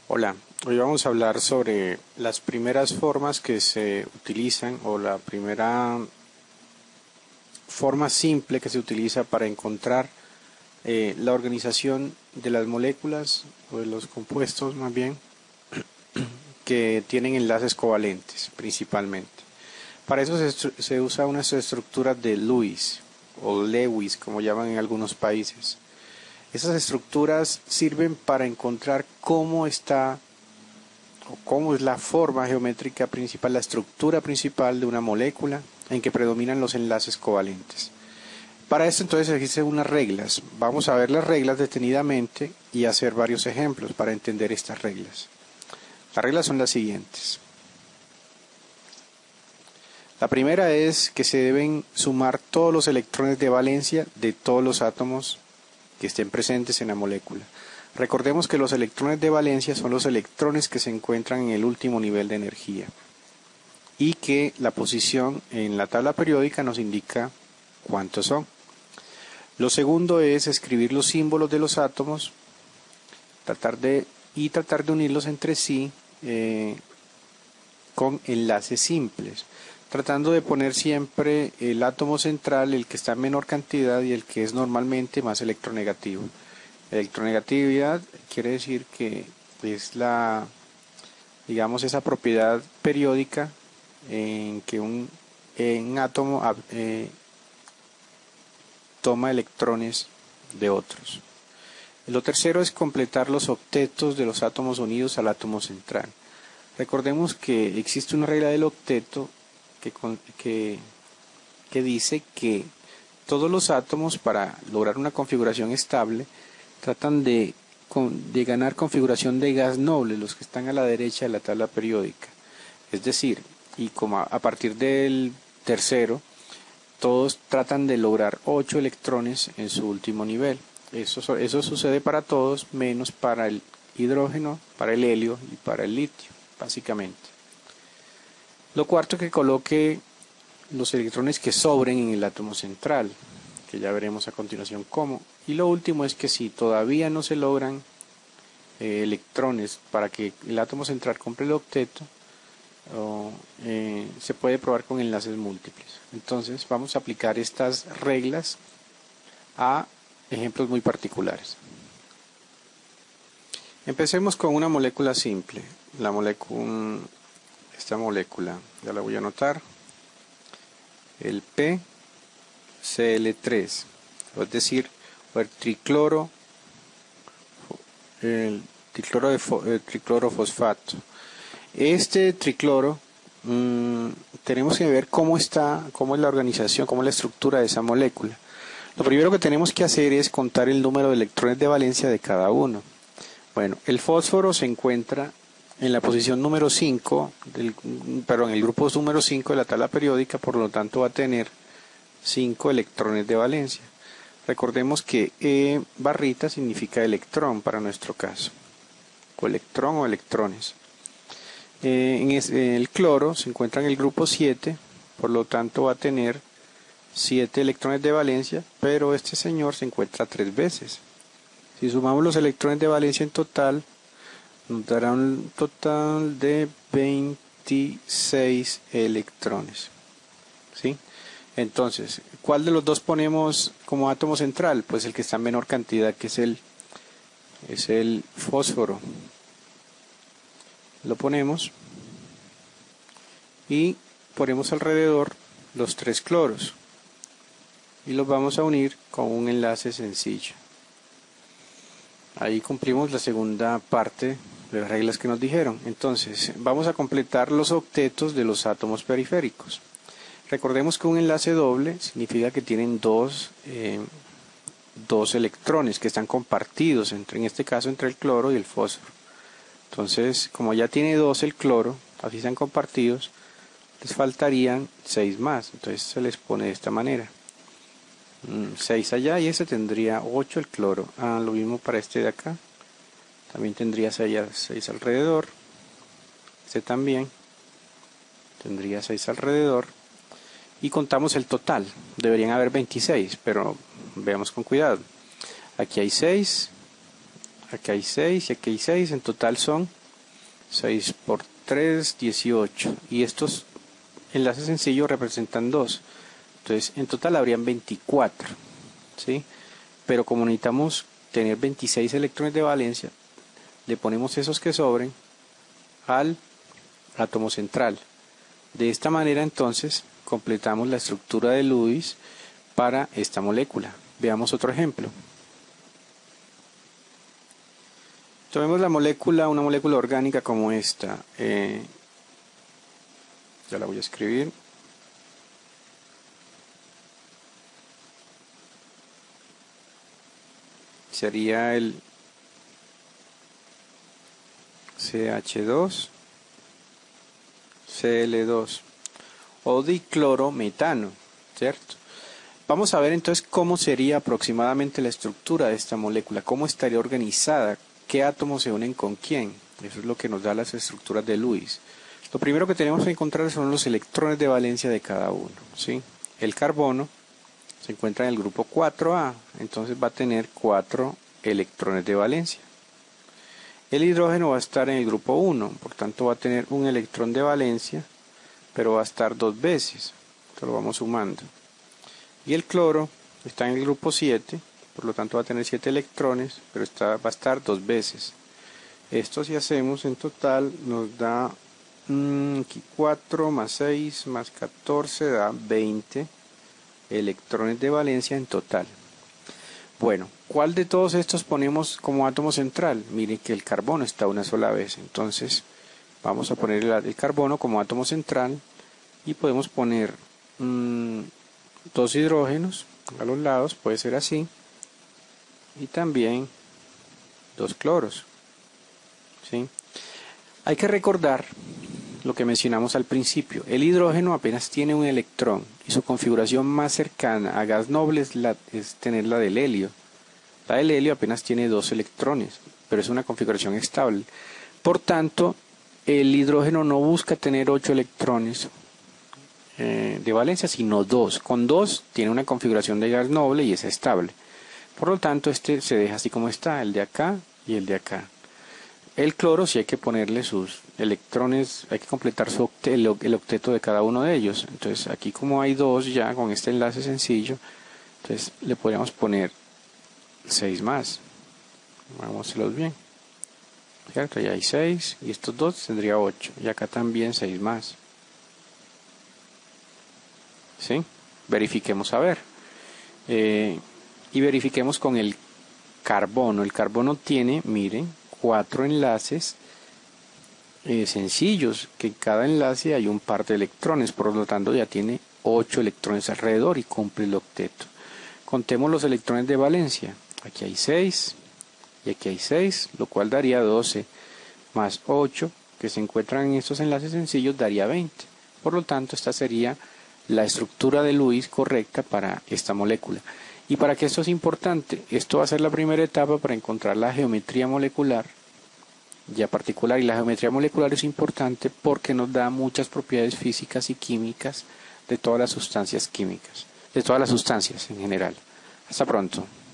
Hola, hoy vamos a hablar sobre las primeras formas que se utilizan o la primera forma simple que se utiliza para encontrar la organización de las moléculas o de los compuestos más bien que tienen enlaces covalentes principalmente. Para eso se usa unas estructuras de Lewis o Lewis como llaman en algunos países. Esas estructuras sirven para encontrar cómo está o cómo es la forma geométrica principal, la estructura principal de una molécula en que predominan los enlaces covalentes. Para esto entonces existen unas reglas. Vamos a ver las reglas detenidamente y hacer varios ejemplos para entender estas reglas. Las reglas son las siguientes. La primera es que se deben sumar todos los electrones de valencia de todos los átomos que estén presentes en la molécula. Recordemos que los electrones de valencia son los electrones que se encuentran en el último nivel de energía y que la posición en la tabla periódica nos indica cuántos son. Lo segundo es escribir los símbolos de los átomos, tratar de unirlos entre sí con enlaces simples, tratando de poner siempre el átomo central, el que está en menor cantidad y el que es normalmente más electronegativo. Electronegatividad quiere decir que es esa propiedad periódica en que un átomo toma electrones de otros. Lo tercero es completar los octetos de los átomos unidos al átomo central. Recordemos que existe una regla del octeto que dice que todos los átomos, para lograr una configuración estable, tratan de ganar configuración de gas noble, los que están a la derecha de la tabla periódica. Es decir, y como a partir del tercero, todos tratan de lograr 8 electrones en su último nivel. Eso sucede para todos, menos para el hidrógeno, para el helio y para el litio, básicamente. Lo cuarto es que coloque los electrones que sobren en el átomo central, que ya veremos a continuación cómo. Y lo último es que si todavía no se logran electrones para que el átomo central cumpla el octeto, se puede probar con enlaces múltiples. Entonces vamos a aplicar estas reglas a ejemplos muy particulares. Empecemos con una molécula simple. Esta molécula, ya la voy a anotar, el PCl3, es decir, el triclorofosfato. Este tricloro, tenemos que ver cómo es la organización, cómo es la estructura de esa molécula. Lo primero que tenemos que hacer es contar el número de electrones de valencia de cada uno. Bueno, el fósforo se encuentra en la posición número 5, en el grupo número 5 de la tabla periódica, por lo tanto va a tener 5 electrones de valencia. Recordemos que E barrita significa electrón para nuestro caso, o electrón o electrones. El cloro se encuentra en el grupo 7, por lo tanto va a tener 7 electrones de valencia, pero este señor se encuentra 3 veces. Si sumamos los electrones de valencia en total, nos dará un total de 26 electrones. ¿Sí? Entonces, ¿cuál de los dos ponemos como átomo central? Pues el que está en menor cantidad, que es el fósforo. Lo ponemos y ponemos alrededor los 3 cloros y los vamos a unir con un enlace sencillo. Ahí cumplimos la segunda parte de las reglas que nos dijeron. Entonces vamos a completar los octetos de los átomos periféricos. Recordemos que un enlace doble significa que tienen dos electrones que están compartidos en este caso entre el cloro y el fósforo. Entonces, como ya tiene 2 el cloro, así están compartidos, les faltarían 6 más. Entonces se les pone de esta manera. 6 allá y ese tendría 8 el cloro. Lo mismo para este de acá. También tendría 6 alrededor. Este también tendría 6 alrededor. Y contamos el total. Deberían haber 26, pero veamos con cuidado. Aquí hay 6. aquí hay 6 y aquí hay 6, en total son 6 por 3, 18, y estos enlaces sencillos representan 2, entonces en total habrían 24, ¿sí? Pero como necesitamos tener 26 electrones de valencia, le ponemos esos que sobren al átomo central. De esta manera entonces completamos la estructura de Lewis para esta molécula. Veamos otro ejemplo. Tomemos la molécula, una molécula orgánica como esta. Ya la voy a escribir. Sería el CH2, Cl2 o diclorometano, ¿cierto? Vamos a ver entonces cómo sería aproximadamente la estructura de esta molécula, cómo estaría organizada, qué átomos se unen con quién. Eso es lo que nos da las estructuras de Lewis. Lo primero que tenemos que encontrar son los electrones de valencia de cada uno, ¿sí? El carbono se encuentra en el grupo 4A, entonces va a tener 4 electrones de valencia. El hidrógeno va a estar en el grupo 1, por tanto va a tener un electrón de valencia, pero va a estar 2 veces. Esto lo vamos sumando. Y el cloro está en el grupo 7, por lo tanto va a tener 7 electrones, pero va a estar 2 veces. Esto si hacemos en total nos da aquí 4 más 6 más 14 da 20 electrones de valencia en total. Bueno, ¿cuál de todos estos ponemos como átomo central? Miren que el carbono está una sola vez, entonces vamos a poner el carbono como átomo central y podemos poner 2 hidrógenos a los lados, puede ser así, y también 2 cloros, ¿sí? Hay que recordar lo que mencionamos al principio. El hidrógeno apenas tiene un electrón y su configuración más cercana a gas noble es tener la del helio. La del helio apenas tiene 2 electrones, pero es una configuración estable. Por tanto, el hidrógeno no busca tener 8 electrones de valencia, sino 2. Con 2 tiene una configuración de gas noble y es estable. Por lo tanto, este se deja así como está, el de acá y el de acá. El cloro sí hay que ponerle sus electrones, hay que completar el octeto de cada uno de ellos. Entonces aquí como hay 2 ya con este enlace sencillo, entonces le podríamos poner 6 más. Hagámoslos bien. ¿Cierto? Ya hay 6 y estos 2 tendría 8. Y acá también 6 más. ¿Sí? Verifiquemos a ver. Y verifiquemos con el carbono. El carbono tiene, miren, 4 enlaces sencillos, que en cada enlace hay un par de electrones, por lo tanto ya tiene 8 electrones alrededor y cumple el octeto. Contemos los electrones de valencia. Aquí hay 6 y aquí hay 6, lo cual daría 12 más 8 que se encuentran en estos enlaces sencillos daría 20. Por lo tanto, esta sería la estructura de Lewis correcta para esta molécula. ¿Y para qué esto es importante? Esto va a ser la primera etapa para encontrar la geometría molecular ya particular, y la geometría molecular es importante porque nos da muchas propiedades físicas y químicas de todas las sustancias químicas, de todas las sustancias en general. Hasta pronto.